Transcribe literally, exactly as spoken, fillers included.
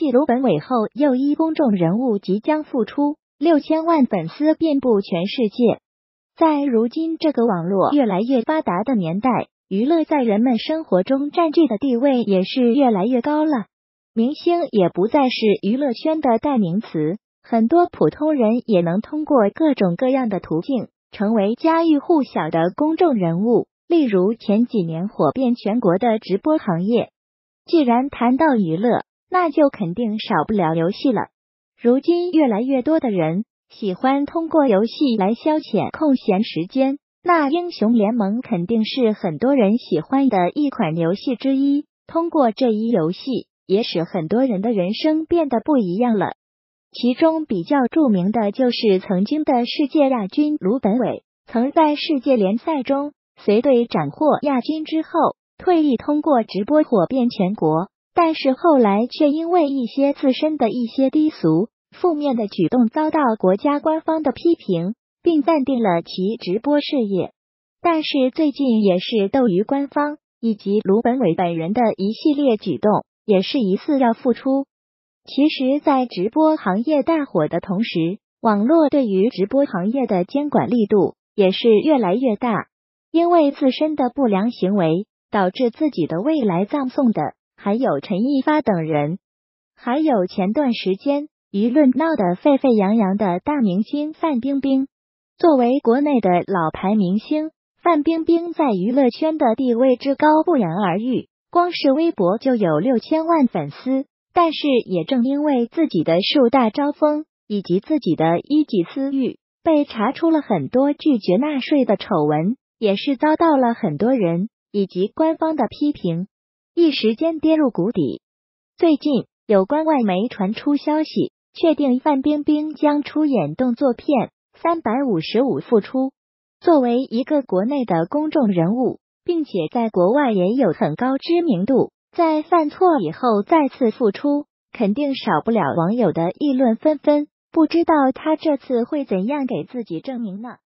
继卢本伟后又一公众人物即将复出，六千万粉丝遍布全世界。在如今这个网络越来越发达的年代，娱乐在人们生活中占据的地位也是越来越高了。明星也不再是娱乐圈的代名词，很多普通人也能通过各种各样的途径成为家喻户晓的公众人物。例如前几年火遍全国的直播行业。既然谈到娱乐，那就肯定少不了游戏了。如今越来越多的人喜欢通过游戏来消遣空闲时间，那英雄联盟肯定是很多人喜欢的一款游戏之一。通过这一游戏，也使很多人的人生变得不一样了。其中比较著名的就是曾经的世界亚军卢本伟，曾在世界联赛中随队斩获亚军之后，退役通过直播火遍全国，但是后来却因为一些自身的一些低俗、负面的举动遭到国家官方的批评，并暂定了其直播事业。但是最近也是斗鱼官方以及卢本伟本人的一系列举动，也是疑似要复出。其实在直播行业大火的同时，网络对于直播行业的监管力度也是越来越大。因为自身的不良行为导致自己的未来葬送的还有陈一发等人。还有前段时间舆论闹得沸沸扬扬的大明星范冰冰。作为国内的老牌明星，范冰冰在娱乐圈的地位之高不言而喻，光是微博就有六千万粉丝。但是也正因为自己的树大招风以及自己的一己私欲，被查出了很多拒绝纳税的丑闻，也是遭到了很多人以及官方的批评，一时间跌入谷底。最近有关外媒传出消息，确定范冰冰将出演动作片《三百五十五》复出。作为一个国内的公众人物，并且在国外也有很高知名度，在犯错以后再次复出，肯定少不了网友的议论纷纷。不知道他这次会怎样给自己证明呢？